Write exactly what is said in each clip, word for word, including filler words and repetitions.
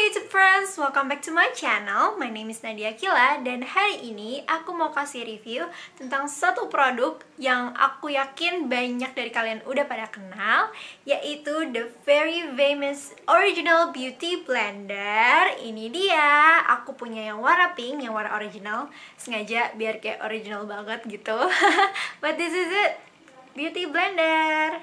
YouTube friends, welcome back to my channel. My name is Nadya Aqilla dan hari ini aku mau kasih review tentang satu produk yang aku yakin banyak dari kalian udah pada kenal, yaitu the very famous original beauty blender. Ini dia, aku punya yang warna pink, yang warna original, sengaja biar kayak original banget gitu. But this is it, beauty blender.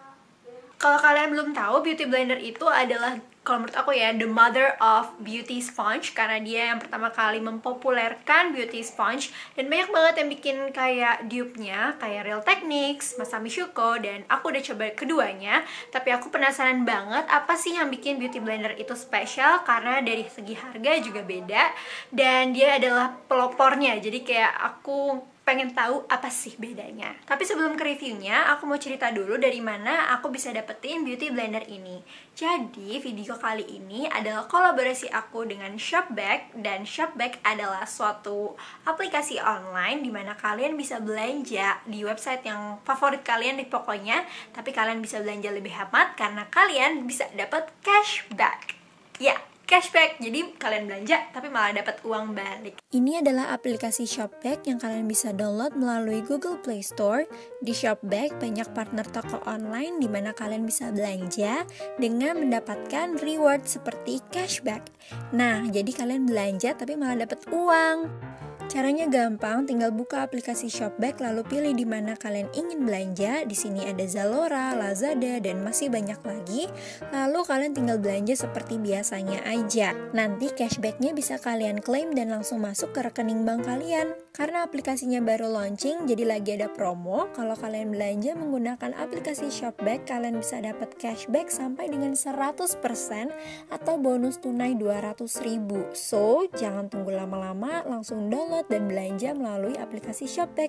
Kalau kalian belum tahu, beauty blender itu adalah, kalau menurut aku ya, the mother of beauty sponge, karena dia yang pertama kali mempopulerkan beauty sponge. Dan banyak banget yang bikin kayak dupe-nya, kayak Real Techniques, Masami Shuko, dan aku udah coba keduanya. Tapi aku penasaran banget apa sih yang bikin beauty blender itu spesial, karena dari segi harga juga beda, dan dia adalah pelopornya. Jadi kayak aku pengen tahu apa sih bedanya. Tapi sebelum ke reviewnya, aku mau cerita dulu dari mana aku bisa dapetin beauty blender ini. Jadi video kali ini adalah kolaborasi aku dengan Shopback, dan Shopback adalah suatu aplikasi online di mana kalian bisa belanja di website yang favorit kalian di pokoknya, tapi kalian bisa belanja lebih hemat karena kalian bisa dapat cashback. Ya, cashback, jadi kalian belanja tapi malah dapat uang balik. Ini adalah aplikasi Shopback yang kalian bisa download melalui Google Play Store. Di Shopback banyak partner toko online di mana kalian bisa belanja dengan mendapatkan reward seperti cashback. Nah, jadi kalian belanja tapi malah dapat uang. Caranya gampang, tinggal buka aplikasi Shopback lalu pilih di mana kalian ingin belanja. Di sini ada Zalora, Lazada, dan masih banyak lagi. Lalu kalian tinggal belanja seperti biasanya aja. Nanti cashbacknya bisa kalian klaim dan langsung masuk ke rekening bank kalian. Karena aplikasinya baru launching, jadi lagi ada promo. Kalau kalian belanja menggunakan aplikasi Shopback, kalian bisa dapat cashback sampai dengan seratus persen atau bonus tunai dua ratus ribu. So, jangan tunggu lama-lama, langsung download dan belanja melalui aplikasi Shopback.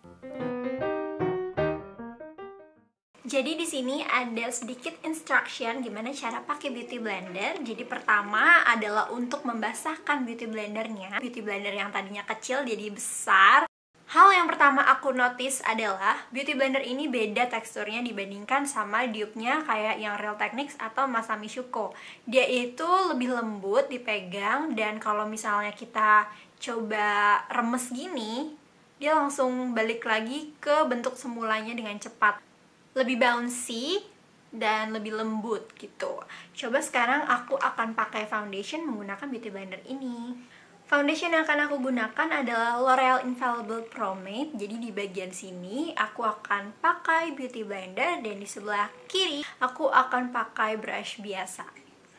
Jadi di sini ada sedikit instruction gimana cara pakai beauty blender. Jadi pertama adalah untuk membasahkan beauty blendernya. Beauty blender yang tadinya kecil jadi besar. Hal yang pertama aku notice adalah beauty blender ini beda teksturnya dibandingkan sama dupe-nya kayak yang Real Techniques atau Masami Shuko. Dia itu lebih lembut dipegang, dan kalau misalnya kita coba remes gini, dia langsung balik lagi ke bentuk semulanya dengan cepat. Lebih bouncy dan lebih lembut gitu. Coba sekarang aku akan pakai foundation menggunakan beauty blender ini. Foundation yang akan aku gunakan adalah L'Oreal Infallible Pomade. Jadi di bagian sini aku akan pakai beauty blender, dan di sebelah kiri aku akan pakai brush biasa.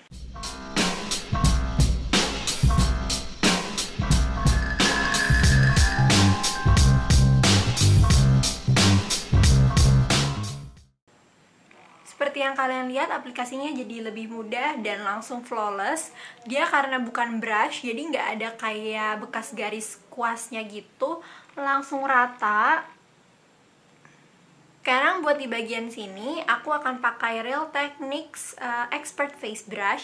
Seperti yang kalian lihat, aplikasinya jadi lebih mudah dan langsung flawless. Dia karena bukan brush, jadi nggak ada kayak bekas garis kuasnya gitu, langsung rata. Sekarang buat di bagian sini, aku akan pakai Real Techniques uh, Expert Face Brush.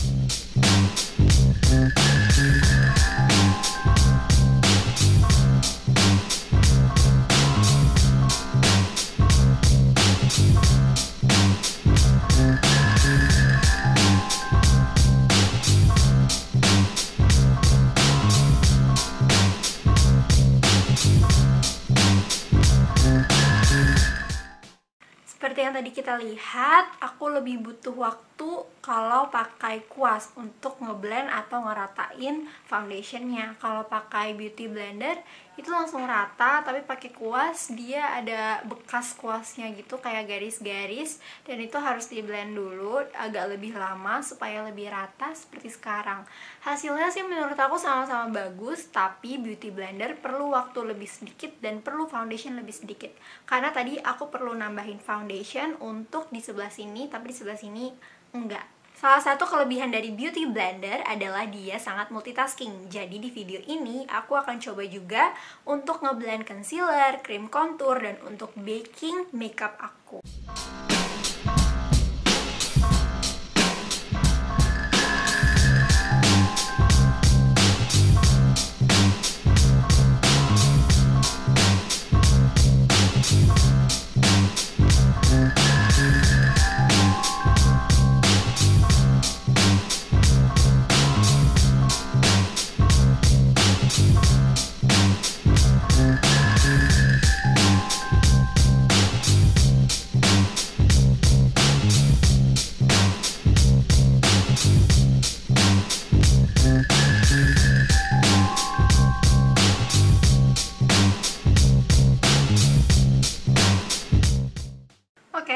Seperti yang tadi kita lihat, aku lebih butuh waktu kalau pakai kuas untuk ngeblend atau ngeratain foundationnya. Kalau pakai beauty blender itu langsung rata, tapi pakai kuas dia ada bekas kuasnya gitu, kayak garis-garis, dan itu harus di blend dulu agak lebih lama supaya lebih rata seperti sekarang. Hasilnya sih menurut aku sama-sama bagus, tapi beauty blender perlu waktu lebih sedikit dan perlu foundation lebih sedikit, karena tadi aku perlu nambahin foundation untuk di sebelah sini, tapi di sebelah sini enggak. Salah satu kelebihan dari beauty blender adalah dia sangat multitasking. Jadi di video ini aku akan coba juga untuk ngeblend concealer, krim contour, dan untuk baking makeup aku.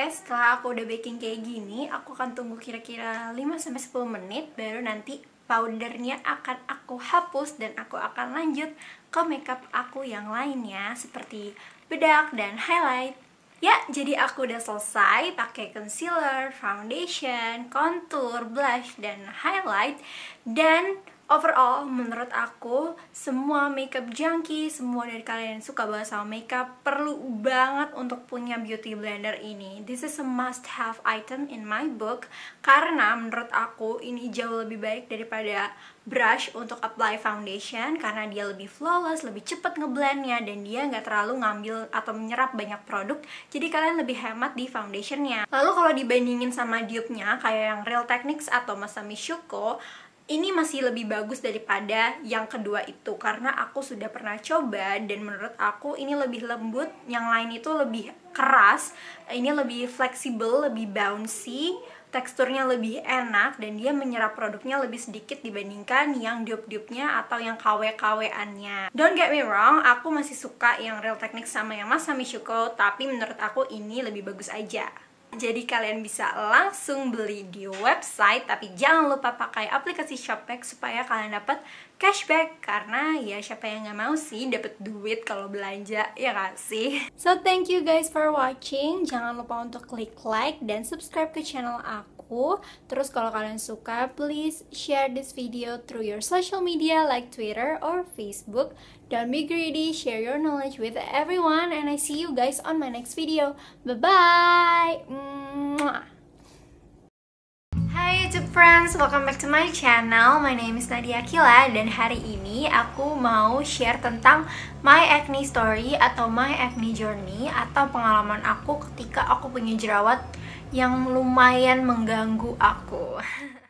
setelah aku udah baking kayak gini, aku akan tunggu kira-kira lima sampai sepuluh menit, baru nanti powdernya akan aku hapus dan aku akan lanjut ke makeup aku yang lainnya seperti bedak dan highlight. Ya, jadi aku udah selesai pakai concealer, foundation, contour, blush, dan highlight. Dan overall, menurut aku, semua makeup junkie, semua dari kalian yang suka banget sama makeup, perlu banget untuk punya beauty blender ini. This is a must have item in my book, karena menurut aku ini jauh lebih baik daripada brush untuk apply foundation, karena dia lebih flawless, lebih cepet ngeblendnya, dan dia nggak terlalu ngambil atau menyerap banyak produk, jadi kalian lebih hemat di foundationnya. Lalu kalau dibandingin sama dupe-nya, kayak yang Real Techniques atau Masami Shuko, ini masih lebih bagus daripada yang kedua itu, karena aku sudah pernah coba dan menurut aku ini lebih lembut, yang lain itu lebih keras, ini lebih fleksibel, lebih bouncy, teksturnya lebih enak, dan dia menyerap produknya lebih sedikit dibandingkan yang dupe-dupe-nya atau yang K W K W-annya. Don't get me wrong, aku masih suka yang Real Techniques sama yang Masami Shuko, tapi menurut aku ini lebih bagus aja. Jadi kalian bisa langsung beli di website, tapi jangan lupa pakai aplikasi Shopback supaya kalian dapat cashback, karena ya siapa yang nggak mau sih dapat duit kalau belanja, ya gak sih? So thank you guys for watching. Jangan lupa untuk klik like dan subscribe ke channel aku. Terus kalau kalian suka, please share this video through your social media like Twitter or Facebook. Don't be greedy, share your knowledge with everyone, and I see you guys on my next video. Bye-bye! Hi YouTube friends, welcome back to my channel. My name is Nadya Aqilla, dan hari ini aku mau share tentang my acne story atau my acne journey, atau pengalaman aku ketika aku punya jerawat yang lumayan mengganggu aku.